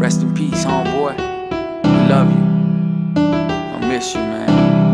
Rest in peace, homeboy. We love you. I miss you, man.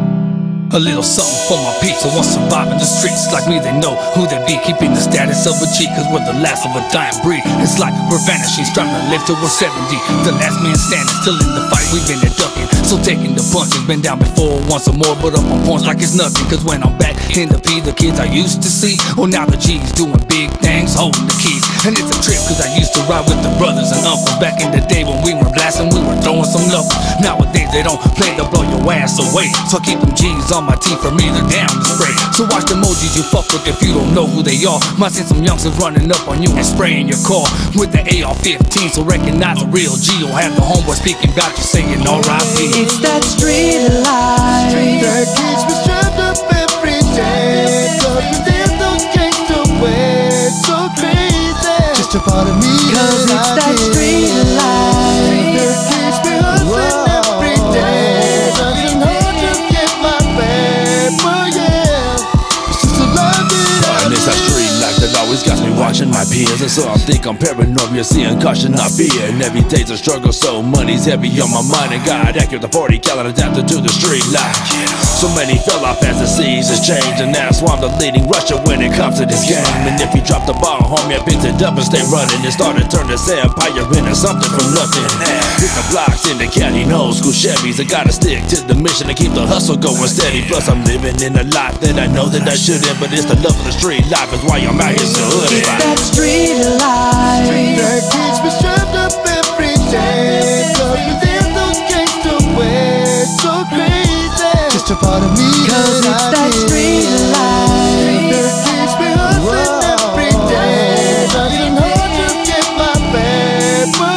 A little something for my peeps who want to survive in the streets. Like me, they know who they be, keeping the status of a G, cause we're the last of a dying breed. It's like we're vanishing, striving to live till we're 70. The last man standing, still in the fight, we've been there ducking. So taking the punches, been down before, want some more, but up on points like it's nothing. Cause when I'm back in the P, the kids I used to see, well now the G's doing big things, holding the keys. And it's a trip, cause I used to ride with the brothers and uncles. Back in the day when we were blasting, we were throwing some knuckles. Nowadays they don't play to blow your ass away. So keep them G's on my teeth, from either down to spray. So watch the emojis you fuck with if you don't know who they are. Might see some youngsters running up on you and spraying your car with the AR-15. So recognize a real G, or have the homeboy speaking about you saying R.I.P. It's that street life that keeps me strapped up every day. Cause within those gangsta ways, so crazy. Just a part of me. Cause it's that street life that keeps me hustling every day. Doesn't hurt to get my paper, yeah. It's just a love that I And it's that street life that always got me watching my peers. And so I think I'm paranoid, you're seeing caution, not fear. And every day's a struggle, so money's heavy on my mind. And God accurate the 40 cal adapted to the street life. So many fell off as the seasons change, and that's why I'm the leading rusher when it comes to this game. And if you drop the ball, homie, I picked it up and stay running. And started to turn this empire into something from nothing. Hit the blocks in the county, old school Chevys. I gotta stick to the mission to keep the hustle going steady. Plus I'm living in a life that I know that I shouldn't, but it's the love of the street life is why I'm out here so hooded. It's that street life that keeps me strapped up every day. Cause within those gangsta ways, so crazy. Just a part of me. Cause it's that street life that keeps me hustling every day. Doesn't hurt to get my paper,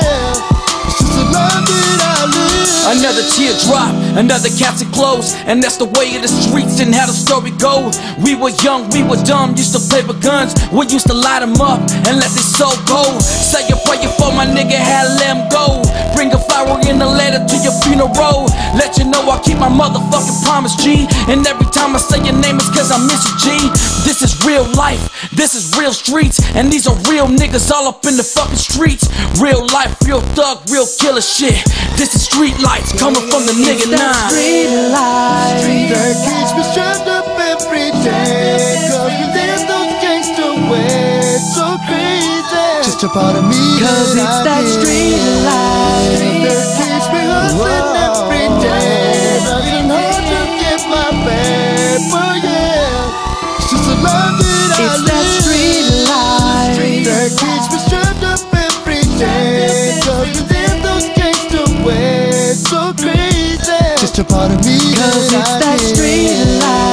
yeah. It's just a life that I live. Another teardrop, another casket close. And that's the way of the streets and how the story go. We were young, we were dumb, used to play with guns. We used to light them up and let this soul go. Say a prayer for my nigga, had let him go. Bring a flower in a letter to your funeral. Let you know I keep my motherfucking promise, G. And every time I say your name it's cause I miss you, G. This is real life, this is real streets. And these are real niggas all up in the fucking streets. Real life, real thug, real killer shit. This is street lights coming from the nigga 9. Street life that keeps me strapped up every day. Cause within those gangsta ways, so crazy. Just a part of me. Cause it's that street life that keeps me hustling every day. Doesn't hurt to get my paper, yeah. It's just a love that I It's live. that street life that keeps me strapped up every day. Cause within those gangsta ways, so crazy. Just a part of me. Cause it's that street life